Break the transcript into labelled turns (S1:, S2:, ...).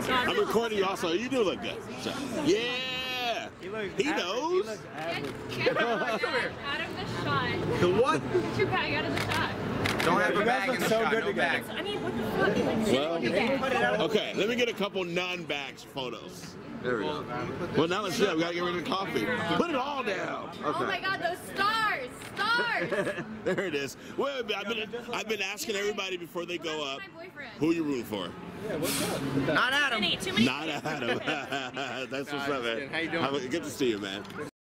S1: I'm recording you also. You do look good. So, yeah. He knows.
S2: Get out of the shot.
S1: The what?
S2: Get your bag out of the shot.
S3: Don't have a bag in the shot. No
S2: I
S3: bag.
S2: mean, what the fuck?
S1: Well, okay, let me get a couple non-bags photos. There we go. Well, now let's do that. We gotta get rid of the coffee. Put it all down. Okay.
S2: Oh my God, those stars! Stars!
S1: There it is. Well, I've been asking everybody before they go up,
S2: My boyfriend.
S1: who you rooting for?
S3: Yeah, what's up? Not Adam.
S2: Too many.
S1: Not Adam. That's what's up, man.
S3: How you doing?
S1: Good to see you, man.